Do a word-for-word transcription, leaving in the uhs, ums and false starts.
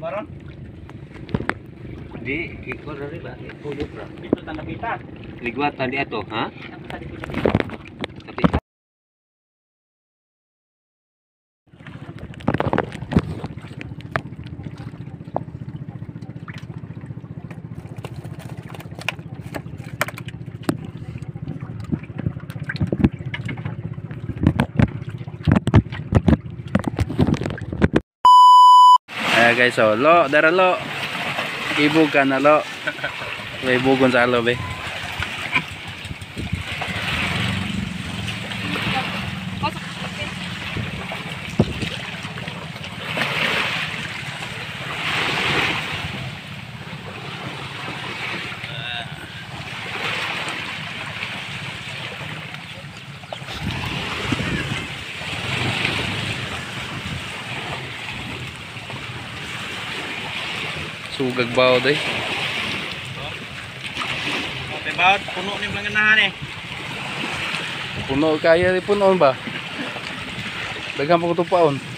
Baron? Di, iko na rin ba? Ipulog ra. Dito tanda kita. Ligwatan di ato, ha? Ako sa dito dito. Kapita. Ayan guys, so lo, dara lo. Ibug ka na lo. May ibugon sa alo be. Sugag bawo day. Okay, bawat puno ni mga nahan eh. Puno kaya di puno ba? Daghang pa ko tupaon.